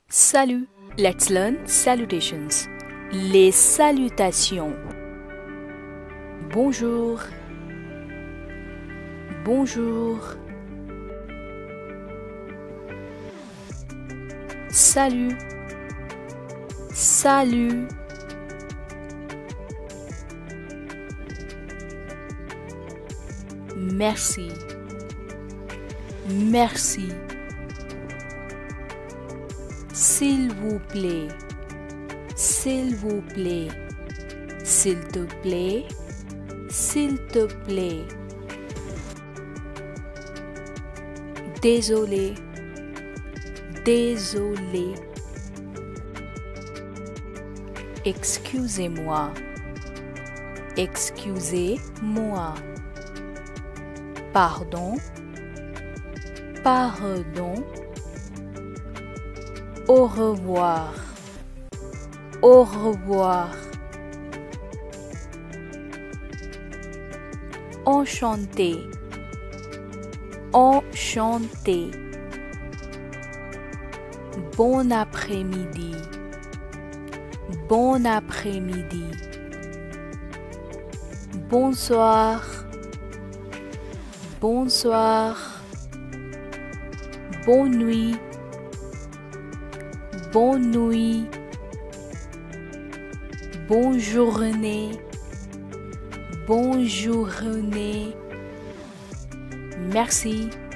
Salut, let's learn salutations. Les salutations. Bonjour, bonjour. Salut, salut. Merci, merci. S'il vous plaît, s'il vous plaît, s'il te plaît, s'il te plaît. Désolé, désolé. Excusez-moi, excusez-moi. Pardon, pardon. Au revoir, au revoir. Enchanté, enchanté. Bon après-midi, bon après-midi. Bonsoir, bonsoir. Bonne nuit, bonne nuit. Bonne journée, bonne journée. Merci.